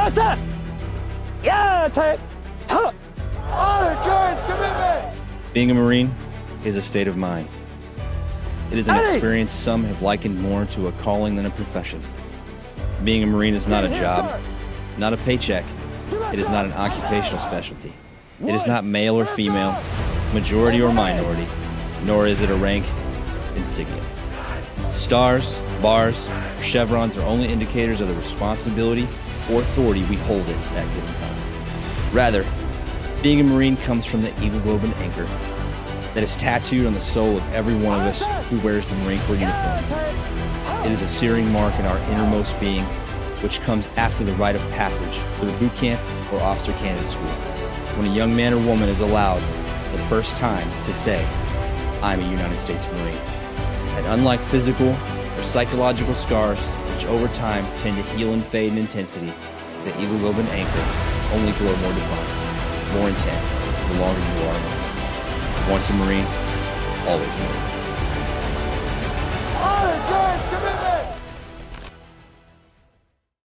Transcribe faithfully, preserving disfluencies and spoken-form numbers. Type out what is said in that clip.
Process! Yeah, take. Huh. Honor, courage, commitment! Being a Marine is a state of mind. It is an Hey! experience some have likened more to a calling than a profession. Being a Marine is not a Here, job, sir. not a paycheck. It is not an occupational specialty. It is not male or female, majority or minority, nor is it a rank insignia. Stars, bars, or chevrons are only indicators of the responsibility or authority we hold at that given time. Rather, being a Marine comes from the Eagle Globe and Anchor that is tattooed on the soul of every one of us who wears the Marine Corps uniform. It is a searing mark in our innermost being, which comes after the rite of passage through boot camp or officer candidate school, when a young man or woman is allowed the first time to say, I'm a United States Marine. And unlike physical or psychological scars, which over time tend to heal and fade in intensity, the Eagle Globe and Anchor only grow more defined, more intense, the longer you are a Marine. Once a Marine, always a Marine.